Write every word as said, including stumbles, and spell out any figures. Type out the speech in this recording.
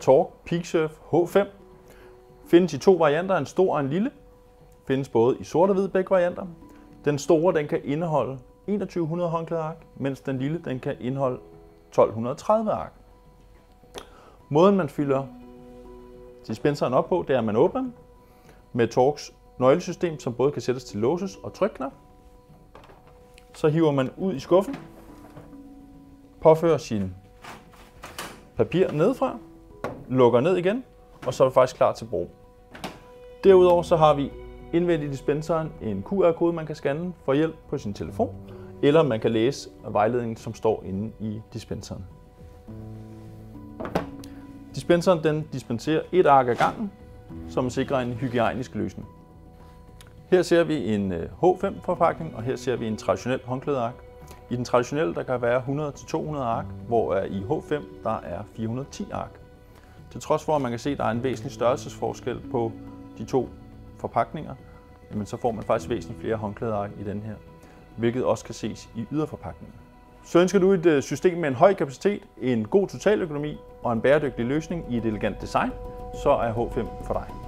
Tork PeakSurf H fem. Findes i to varianter, en stor og en lille. Findes både i sort og hvid begge varianter. Den store den kan indeholde enogtyve hundrede håndklædeark, mens den lille den kan indeholde tolv tredive ark. Måden man fylder dispenseren op på, det er, at man åbner den med Torks nøglesystem, som både kan sættes til låses og trykknap. Så hiver man ud i skuffen, påfører sin papir nedefra, lukker ned igen, og så er det faktisk klar til brug. Derudover så har vi indvendigt i dispenseren en Q R-kode, man kan scanne for hjælp på sin telefon, eller man kan læse vejledningen, som står inde i dispenseren. Dispenseren den dispenserer et ark ad gangen, som sikrer en hygiejnisk løsning. Her ser vi en H fem forpakning, og her ser vi en traditionel håndklædeark. I den traditionelle der kan være hundrede til to hundrede ark, hvor i H fem der er fire hundrede og ti ark. Til trods for, at man kan se, at der er en væsentlig størrelsesforskel på de to forpakninger, jamen så får man faktisk væsentligt flere håndklædeark i den her, hvilket også kan ses i yderforpakningen. Så ønsker du et system med en høj kapacitet, en god totaløkonomi og en bæredygtig løsning i et elegant design, så er H fem for dig.